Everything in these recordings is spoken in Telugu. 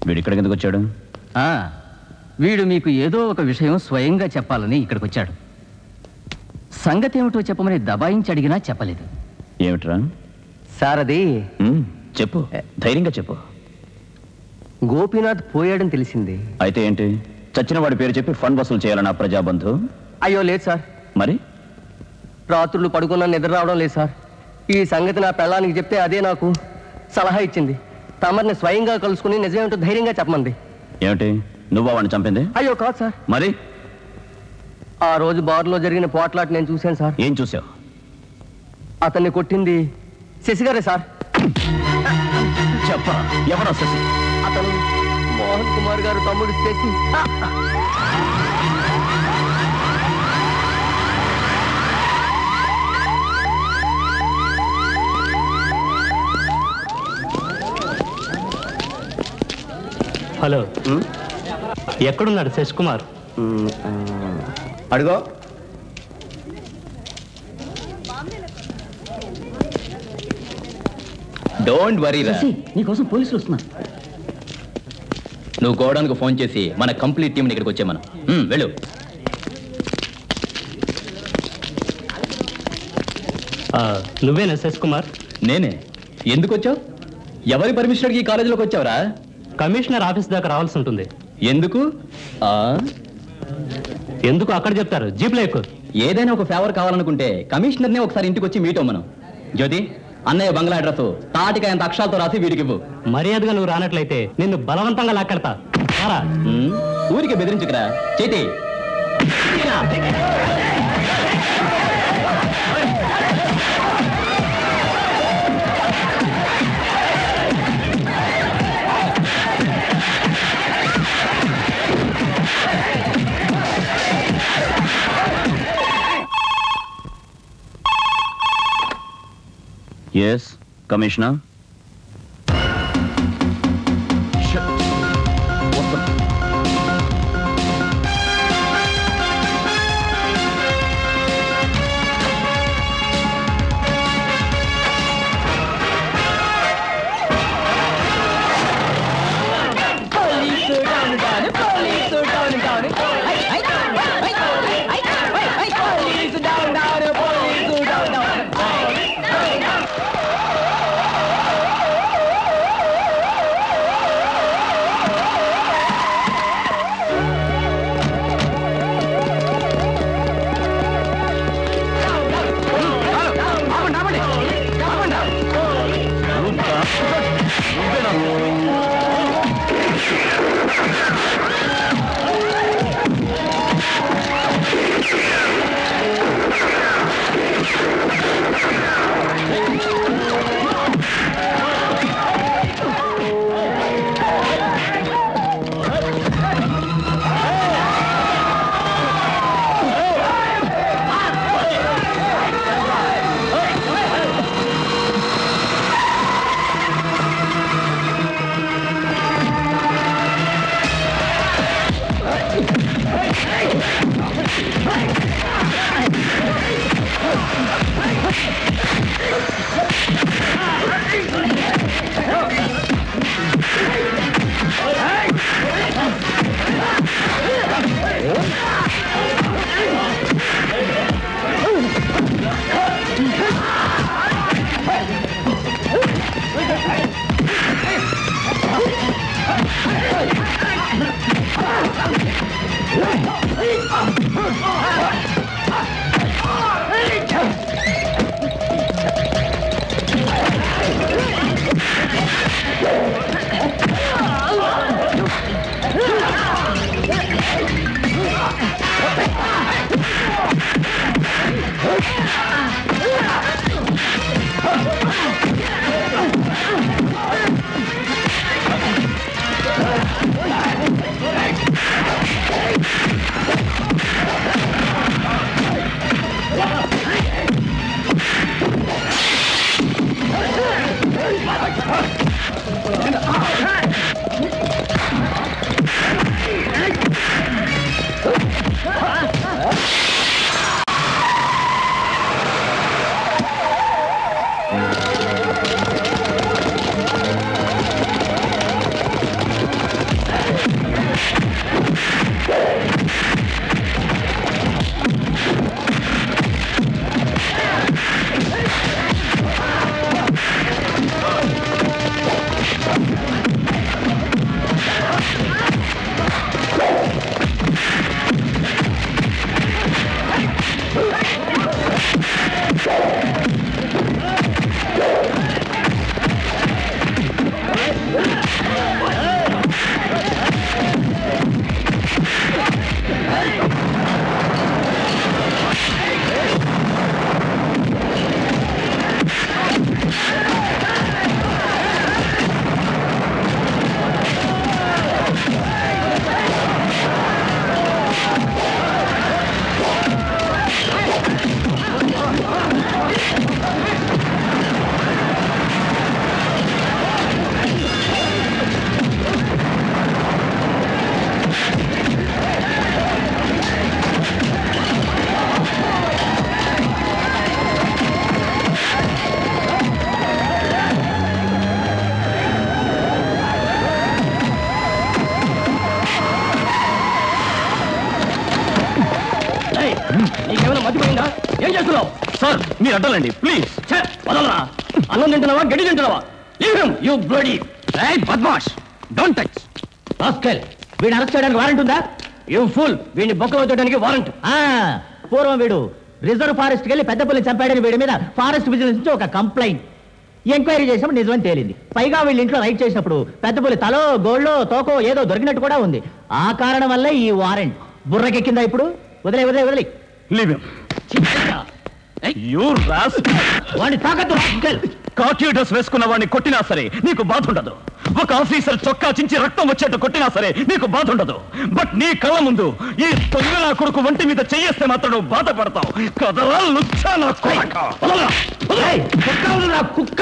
వీడు ఇక్కడికి ఎందుకు వచ్చాడు? వీడు మీకు ఏదో ఒక విషయం స్వయంగా చెప్పాలని ఇక్కడికి వచ్చాడు. సంగతి ఏమిటో చెప్పమని దబాయించి అడిగినా చెప్పలేదు. ఏమిట్రా? సార్ అది చెప్పు, ధైర్యంగా చెప్పు. గోపీనాథ్ పోయాడని తెలిసింది. అయితే ఏంటి? చచ్చిన వాడి పేరు చెప్పి ఫండ్ వసూలు చేయాలన్నా ప్రజాబంధు? అయ్యో లేదు సార్. మరి? రాత్రులు పడుకున్నా నిద్ర రావడం లేదు సార్. ఈ సంగతి నా పెళ్ళానికి చెప్తే అదే నాకు సలహా ఇచ్చింది. తమరిని స్వయంగా కలుసుకుని నిజమేమిటో ధైర్యంగా చెప్పమంది. ఏమిటి, నువ్వు వాడిని చంపింది? అయ్యో కాదు సార్. మరి? ఆ రోజు బార్లో జరిగిన పోట్లాట నేను చూశాను సార్. ఏం చూసావు? అతన్ని కొట్టింది శశిగారే సార్. చెప్ప, ఎవరో శశి? అతను మోహన్ కుమార్ గారు తమ్ముడు శశి. హలో, ఎక్కడున్నాడు శశి కుమార్? అడుగో. డోంట్ వరీ రా, నీకోసం పోలీసులు వస్తున్నారు. నువ్వు గోడౌన్కు ఫోన్ చేసి మన కంప్లీట్ టీంని ఇక్కడికి వచ్చే మనం వెళ్ళు. నువ్వేనా శశి కుమార్? నేనే. ఎందుకు వచ్చావు? ఎవరి పర్మిషన్కి ఈ కాలేజీలోకి వచ్చావురా? కమిషనర్ ఆఫీస్ దాకా రావాల్సి ఉంటుంది. ఎందుకు? ఎందుకు అక్కడ చెప్తారు, జీప్లో ఎక్కువ. ఏదైనా ఒక ఫేవర్ కావాలనుకుంటే కమిషనర్నే ఒకసారి ఇంటికి వచ్చి మీట్ అవ్వను. జ్యోతి, అన్నయ్య బంగ్లా అడ్రస్ తాటికాయ అంత అక్షరాలతో రాసి వీడికి ఇవ్వు. మర్యాదగా నువ్వు రానట్లయితే నిన్ను బలవంతంగా లాక్కెడతా. ఊరికి బెదిరించుకురా చేతి. Yes, Commissioner. చేస్తున్నావు? సార్ మీరు అడ్డాలండి ప్లీజ్. వదలరా. అన్నం తింటున్నావా గడ్డి తింటున్నావా? యూ బ్లడీ బద్మాష్. Don't touch. రాస్కెల్, వీడిని అరెస్ట్ చేయడానికి వారెంట్ ఉందా? యూ ఫుల్, వీడిని బొక్కలో చేయడానికి వారెంట్. పూర్వం వీడు రిజర్వ్ ఫారెస్ట్కి వెళ్ళి పెద్ద పుల్లి చంపాడని వీడి మీద ఫారెస్ట్ విజిలెన్స్ నుంచి ఒక కంప్లైంట్ ఎంక్వైరీ చేసినప్పుడు నిజమని తేలింది. పైగా వీళ్ళ ఇంట్లో రైడ్ చేసినప్పుడు పెద్ద పులి తలో గోళ్ళో తోకో ఏదో దొరికినట్టు కూడా ఉంది. ఆ కారణం వల్లే ఈ వారెంట్. బుర్రకెక్కిందా ఇప్పుడు? వదిలే వదిలే వదిలే. వాడిని తాకద్దు. కాకి డ్రెస్ వేసుకున్న వాడిని కొట్టినా సరే నీకు బాధ ఉండదు. ఒక ఆఫీసర్ చొక్కా చించి రక్తం వచ్చేట్టు కొట్టినా సరే నీకు బాధ ఉండదు. బట్ నీ కళ్ళ ముందు ఈ తొంగల కొడుకు ఒంటి మీద చెయ్యేస్తే మాత్రం నువ్వు బాధపడతావు కదరా లుచ్చా నా కుక్క.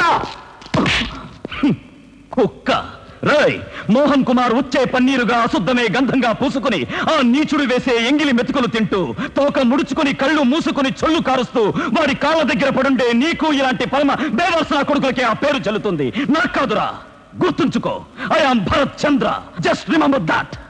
కుక్క రై మోహన్ కుమార్ వచ్చే పన్నీరుగా అశుద్ధమే గంధంగా పూసుకుని ఆ నీచుడు వేసే ఎంగిలి మెతుకులు తింటూ తోక ముడుచుకుని కళ్ళు మూసుకుని చొల్లు కారుస్తూ వాడి కాళ్ళ దగ్గర పడుండే నీకు ఇలాంటి పరమ బేవర్సన కొడుకులకి ఆ పేరు చెల్లుతుంది. నాకు కాదురా. గుర్తుంచుకో, I am Bharat Chandra. Just remember that.